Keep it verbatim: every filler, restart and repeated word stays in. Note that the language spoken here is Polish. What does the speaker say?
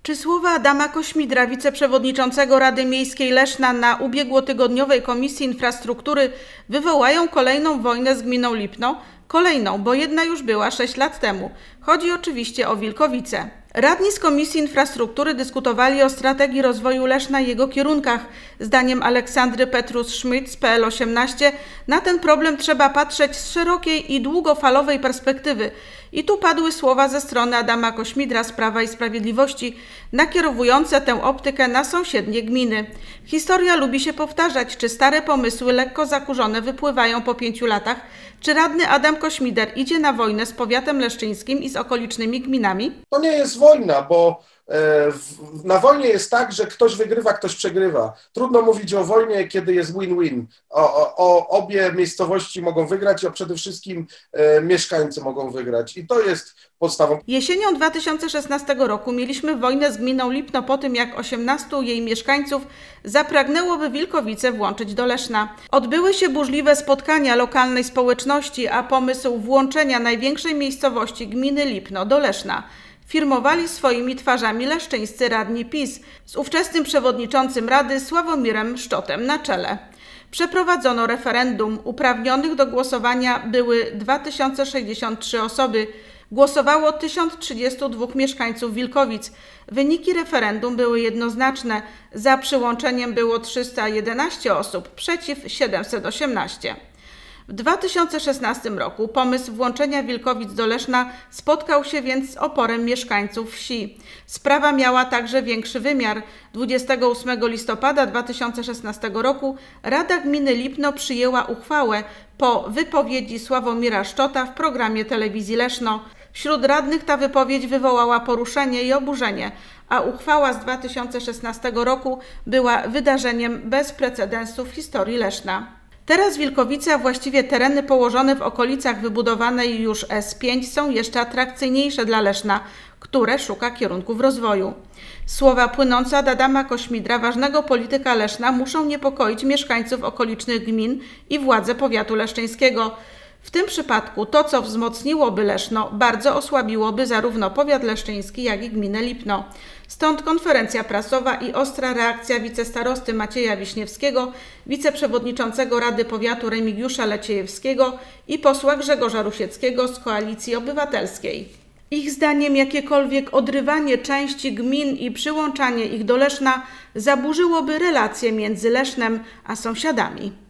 Czy słowa Adama Kośmidra, wiceprzewodniczącego Rady Miejskiej Leszna na ubiegłotygodniowej Komisji Infrastruktury wywołają kolejną wojnę z gminą Lipno? Kolejną, bo jedna już była sześć lat temu. Chodzi oczywiście o Wilkowice. Radni z Komisji Infrastruktury dyskutowali o strategii rozwoju Leszna i jego kierunkach. Zdaniem Aleksandry Petrus-Schmidt z P L osiemnaście na ten problem trzeba patrzeć z szerokiej i długofalowej perspektywy. I tu padły słowa ze strony Adama Kośmidra z Prawa i Sprawiedliwości, nakierowujące tę optykę na sąsiednie gminy. Historia lubi się powtarzać, czy stare pomysły lekko zakurzone wypływają po pięciu latach, czy radny Adam Kośmider idzie na wojnę z powiatem leszczyńskim i z okolicznymi gminami? To nie jest wojna, bo na wojnie jest tak, że ktoś wygrywa, ktoś przegrywa. Trudno mówić o wojnie, kiedy jest win-win. O, o, o obie miejscowości mogą wygrać, a przede wszystkim e, mieszkańcy mogą wygrać. I to jest podstawą. Jesienią dwa tysiące szesnastego roku mieliśmy wojnę z gminą Lipno po tym, jak osiemnastu jej mieszkańców zapragnęłoby Wilkowice włączyć do Leszna. Odbyły się burzliwe spotkania lokalnej społeczności, a pomysł włączenia największej miejscowości gminy Lipno do Leszna firmowali swoimi twarzami leszczyńscy radni PiS z ówczesnym przewodniczącym Rady Sławomirem Szczotem na czele. Przeprowadzono referendum. Uprawnionych do głosowania były dwa tysiące sześćdziesiąt trzy osoby. Głosowało tysiąc trzydziestu dwóch mieszkańców Wilkowic. Wyniki referendum były jednoznaczne. Za przyłączeniem było trzysta jedenaście osób, przeciw siedemset osiemnaście. W dwa tysiące szesnastym roku pomysł włączenia Wilkowic do Leszna spotkał się więc z oporem mieszkańców wsi. Sprawa miała także większy wymiar. dwudziestego ósmego listopada dwa tysiące szesnastego roku Rada Gminy Lipno przyjęła uchwałę po wypowiedzi Sławomira Szczota w programie telewizji Leszno. Wśród radnych ta wypowiedź wywołała poruszenie i oburzenie, a uchwała z dwa tysiące szesnastego roku była wydarzeniem bez precedensu w historii Leszna. Teraz Wilkowice, a właściwie tereny położone w okolicach wybudowanej już S pięć są jeszcze atrakcyjniejsze dla Leszna, które szuka kierunków rozwoju. Słowa płynące od Adama Kośmidra, ważnego polityka Leszna, muszą niepokoić mieszkańców okolicznych gmin i władze powiatu leszczyńskiego. W tym przypadku to, co wzmocniłoby Leszno, bardzo osłabiłoby zarówno powiat leszczyński, jak i gminę Lipno. Stąd konferencja prasowa i ostra reakcja wicestarosty Macieja Wiśniewskiego, wiceprzewodniczącego Rady Powiatu Remigiusza Leciejewskiego i posła Grzegorza Rusieckiego z Koalicji Obywatelskiej. Ich zdaniem jakiekolwiek odrywanie części gmin i przyłączanie ich do Leszna zaburzyłoby relacje między Lesznem a sąsiadami.